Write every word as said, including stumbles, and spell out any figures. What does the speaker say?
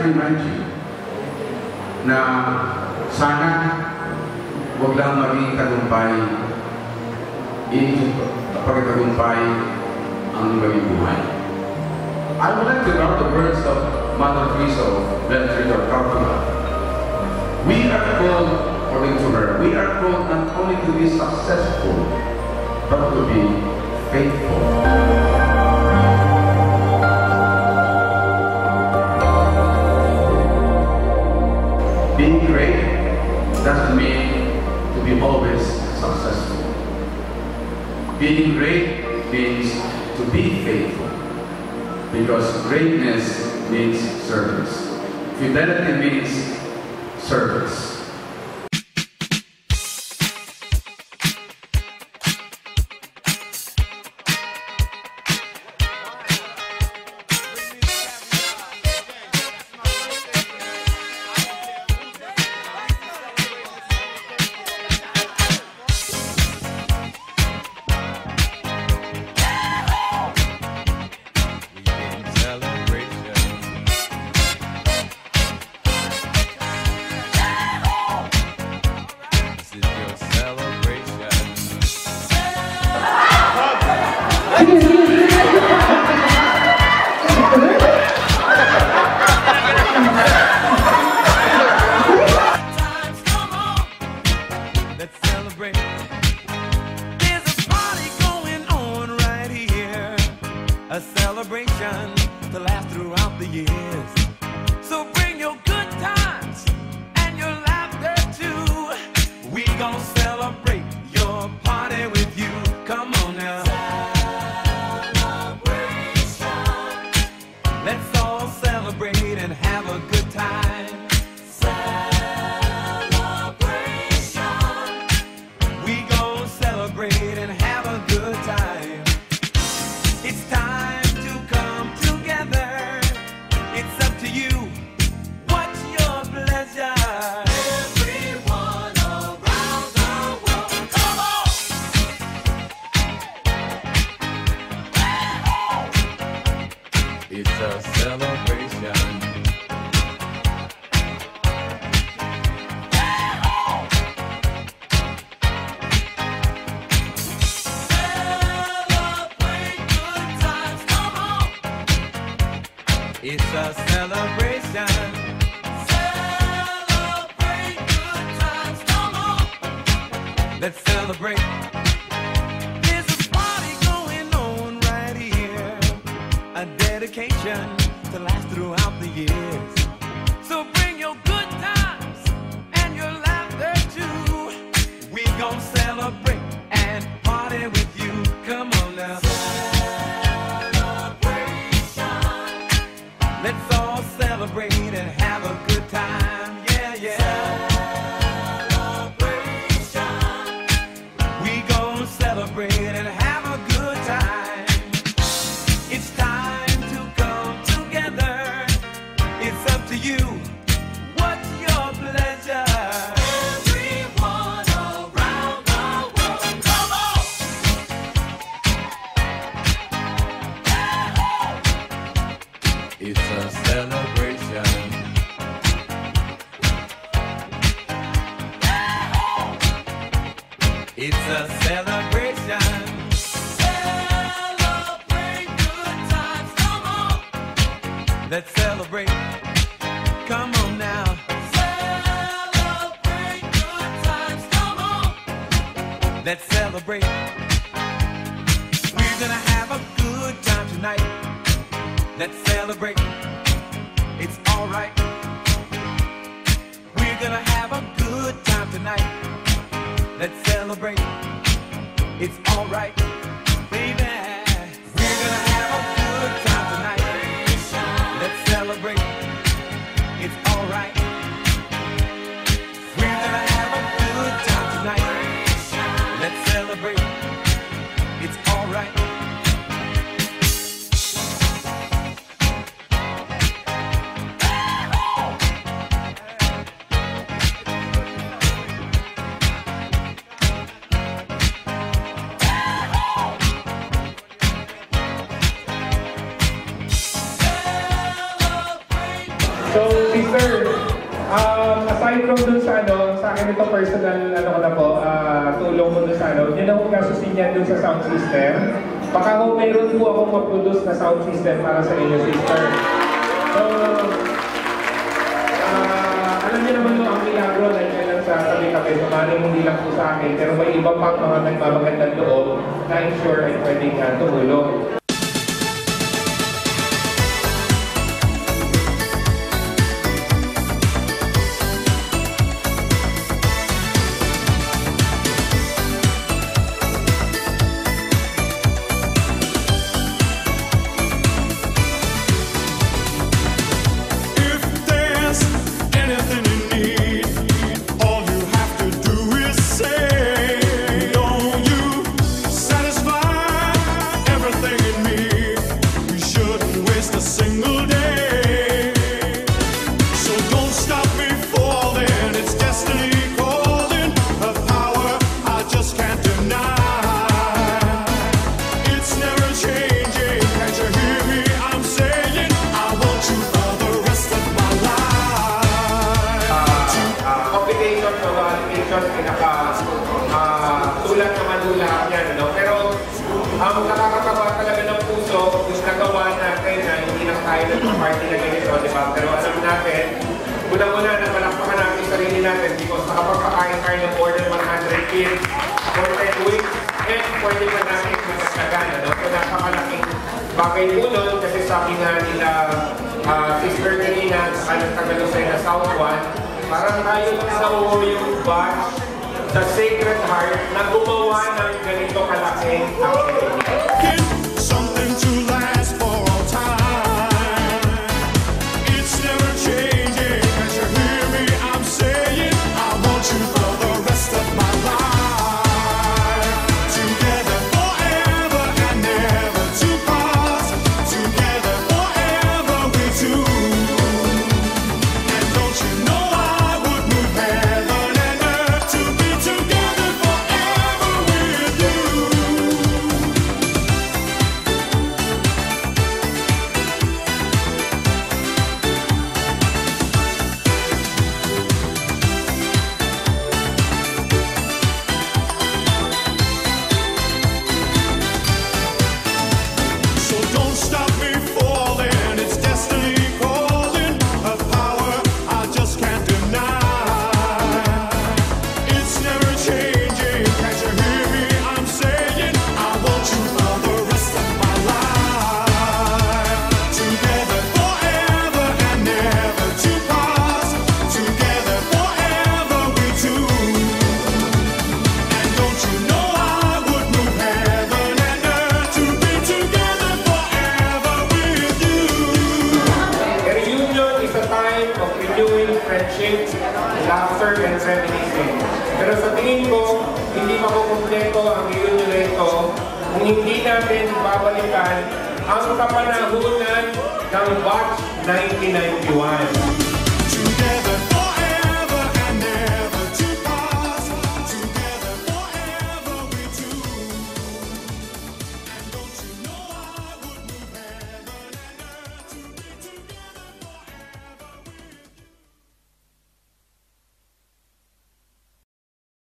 remind you na sana huwag lang maging tagumpay, pagkatagumpay ang maging buhay. I would like to quote the words of Mother Teresa of Benedict of Calcutta. We are called, according to her, we are called not only to be successful, but to be faithful. Being great doesn't mean to be always successful. Being great means to be faithful, because greatness means service. Fidelity means service. A celebration to last throughout the years. So bring your good times and your laughter too. We gon' celebrate your party with you. Come on now. Celebration. Let's all celebrate and have a good time. Celebration. We gon' celebrate and have a good time. It's time. It's a celebration. Celebrate good times, come on. It's a celebration. Celebrate good times, come on. Let's celebrate. Dedication to last throughout the years. So bring your good times and your laughter too. We gon' celebrate and party with you. Come on now. Celebration. Let's all celebrate and have a good time. Yeah, yeah. Celebration. We gon' celebrate and have a good time. It's time. You, what's your pleasure? Everyone around the world, come on! It's a celebration. It's a celebration. Celebrate good times, come on! Let's celebrate. Come on now. Celebrate good times, come on. Let's celebrate. We're gonna have a good time tonight. Let's celebrate. It's alright. We're gonna have a good time tonight. Let's celebrate. It's alright, baby. We're gonna have a good time tonight. Let's celebrate. It's alright. We're gonna have a good time tonight. Let's celebrate. It's alright. raw dun sa ano, sa akin ito personal, ano ko na po, ah, tulong ko dun sa ano, yun na kung gasusin yan dun sa sound system. Baka kung mayroon po akong mag-produce na sound system para sa inyo, sister. So, ah, alam niyo naman mo, ang milagro na yun lang sa tabi-tabi, so maling hindi lang po sa akin, pero may iba pang mga nagmamagandang loob na I'm sure ay pwedeng uh, tumulong. Pinaka uh, sulat na manula yan, no? Pero ang um, nakakatawa talaga ng puso yung nagawa natin na hindi na tayo nag-party na ganito, di ba? Pero alam natin, una-una na palakpakan natin yung sarili natin because nakapagpakain tayo ng more than one hundred kids for ten weeks and pwede pa natin magkasagan, no? So napakalaking bagay po nun kasi sabi nga nila uh, Sister Karina sa kanyang Tagalusay na South One, parang tayo sa yung batch sa Sacred Heart na gumawa ng ganito kalaking activity. Something to last for all time. It's never changing. Can't you hear me? I'm saying I want you for the rest of my life. Together forever and never to part. Together forever we two. And don't you know I would move heaven and earth to be together forever with you. So don't stop me falling, it's destiny calling, a power I just can't deny. It's never changing, can't you hear me? I'm saying I want you for the rest of my life. Together forever and never to part. Together forever we two. And don't you know I would move heaven and earth to be together forever with you. A reunion is a time of renewing friendship, laughter, and reminiscing. Pero sa tingin ko, hindi makukumpleto ang reunion na ito kung hindi natin babalikan ang kapanahunan ng Batch nineteen ninety-one.